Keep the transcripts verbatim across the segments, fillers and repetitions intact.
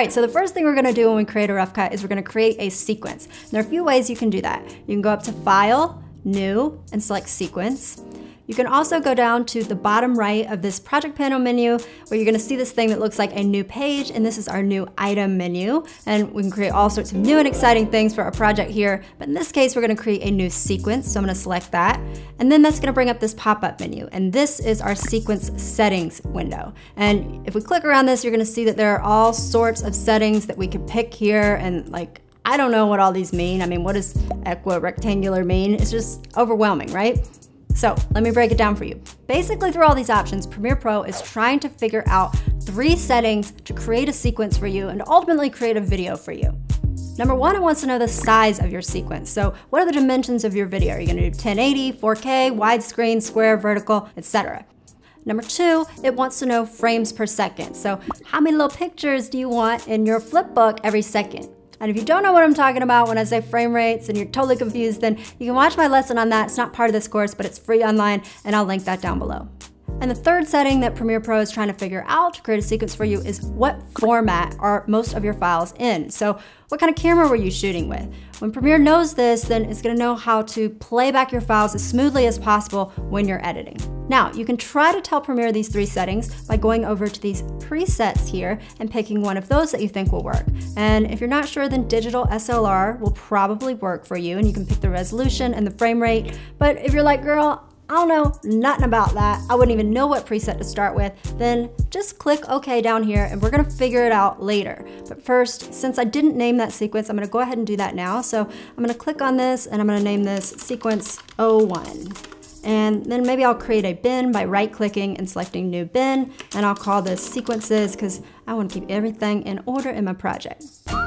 right, so the first thing we're gonna do when we create a rough cut is we're gonna create a sequence. And there are a few ways you can do that. You can go up to File, New, and select Sequence. You can also go down to the bottom right of this project panel menu where you're gonna see this thing that looks like a new page, and this is our new item menu. And we can create all sorts of new and exciting things for our project here. But in this case, we're gonna create a new sequence. So I'm gonna select that. And then that's gonna bring up this pop-up menu. And this is our sequence settings window. And if we click around this, you're gonna see that there are all sorts of settings that we can pick here, and like, I don't know what all these mean. I mean, what does equi-rectangular mean? It's just overwhelming, right? So let me break it down for you. Basically, through all these options, Premiere Pro is trying to figure out three settings to create a sequence for you and to ultimately create a video for you. Number one, it wants to know the size of your sequence. So what are the dimensions of your video? Are you gonna do ten eighty, four K, widescreen, square, vertical, et cetera? Number two, it wants to know frames per second. So how many little pictures do you want in your flipbook every second? And if you don't know what I'm talking about when I say frame rates and you're totally confused, then you can watch my lesson on that. It's not part of this course, but it's free online, and I'll link that down below. And the third setting that Premiere Pro is trying to figure out to create a sequence for you is what format are most of your files in. So what kind of camera were you shooting with? When Premiere knows this, then it's gonna know how to play back your files as smoothly as possible when you're editing. Now, you can try to tell Premiere these three settings by going over to these presets here and picking one of those that you think will work. And if you're not sure, then digital S L R will probably work for you, and you can pick the resolution and the frame rate. But if you're like, girl, I don't know nothing about that, I wouldn't even know what preset to start with, then just click OK down here and we're gonna figure it out later. But first, since I didn't name that sequence, I'm gonna go ahead and do that now. So I'm gonna click on this and I'm gonna name this sequence oh one. And then maybe I'll create a bin by right clicking and selecting new bin, and I'll call this sequences because I want to keep everything in order in my project.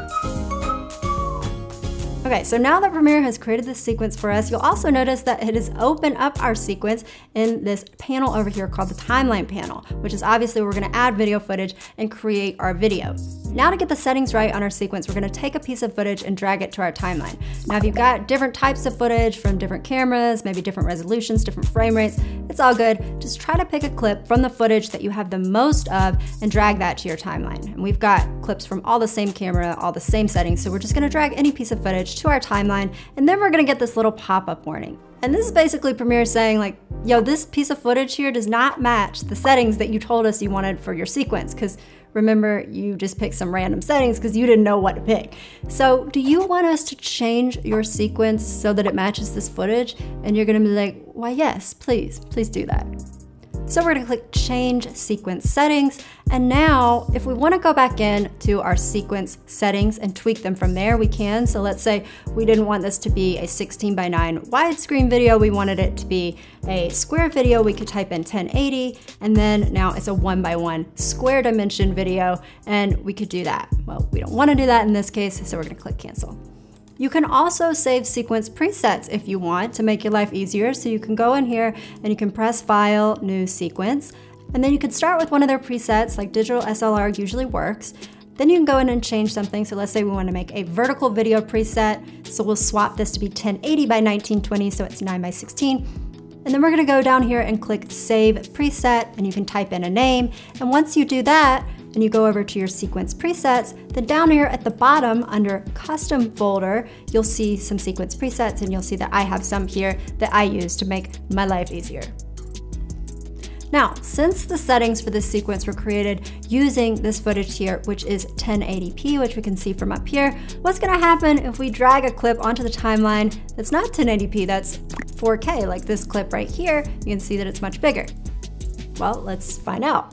Okay, so now that Premiere has created this sequence for us, you'll also notice that it has opened up our sequence in this panel over here called the timeline panel, which is obviously where we're gonna add video footage and create our video. Now to get the settings right on our sequence, we're gonna take a piece of footage and drag it to our timeline. Now if you've got different types of footage from different cameras, maybe different resolutions, different frame rates, it's all good. Just try to pick a clip from the footage that you have the most of and drag that to your timeline. And we've got clips from all the same camera, all the same settings, so we're just gonna drag any piece of footage to our timeline, and then we're gonna get this little pop-up warning. And this is basically Premiere saying like, yo, this piece of footage here does not match the settings that you told us you wanted for your sequence, because remember, you just picked some random settings because you didn't know what to pick. So do you want us to change your sequence so that it matches this footage? And you're gonna be like, why yes, please, please do that. So we're gonna click Change Sequence Settings. And now, if we wanna go back in to our sequence settings and tweak them from there, we can. So let's say we didn't want this to be a sixteen by nine widescreen video, we wanted it to be a square video, we could type in ten eighty, and then now it's a one by one square dimension video, and we could do that. Well, we don't wanna do that in this case, so we're gonna click Cancel. You can also save sequence presets if you want to make your life easier. So you can go in here and you can press File, New Sequence, and then you can start with one of their presets, like digital S L R usually works. Then you can go in and change something. So let's say we want to make a vertical video preset. So we'll swap this to be ten eighty by nineteen twenty, so it's nine by sixteen. And then we're gonna go down here and click Save Preset, and you can type in a name. And once you do that, and you go over to your sequence presets, then down here at the bottom under custom folder, you'll see some sequence presets, and you'll see that I have some here that I use to make my life easier. Now, since the settings for this sequence were created using this footage here, which is ten eighty p, which we can see from up here, what's gonna happen if we drag a clip onto the timeline that's not ten eighty p, that's four K, like this clip right here, you can see that it's much bigger. Well, let's find out.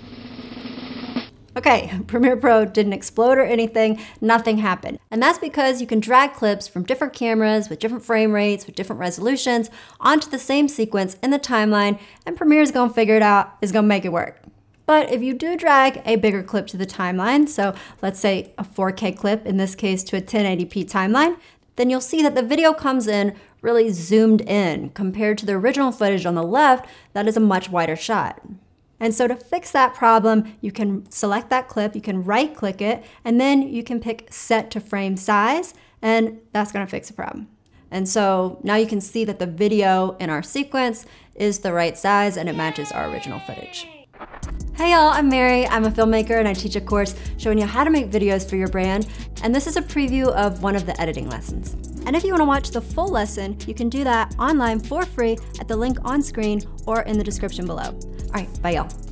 Okay, Premiere Pro didn't explode or anything, nothing happened. And that's because you can drag clips from different cameras with different frame rates, with different resolutions onto the same sequence in the timeline, and Premiere is gonna figure it out, is gonna make it work. But if you do drag a bigger clip to the timeline, so let's say a four K clip, in this case to a ten eighty p timeline, then you'll see that the video comes in really zoomed in compared to the original footage on the left, that is a much wider shot. And so to fix that problem, you can select that clip, you can right click it, and then you can pick Set to Frame Size, and that's gonna fix the problem. And so now you can see that the video in our sequence is the right size and it matches our original footage. Hey y'all, I'm Mary. I'm a filmmaker and I teach a course showing you how to make videos for your brand. And this is a preview of one of the editing lessons. And if you want to watch the full lesson, you can do that online for free at the link on screen or in the description below. All right, bye y'all.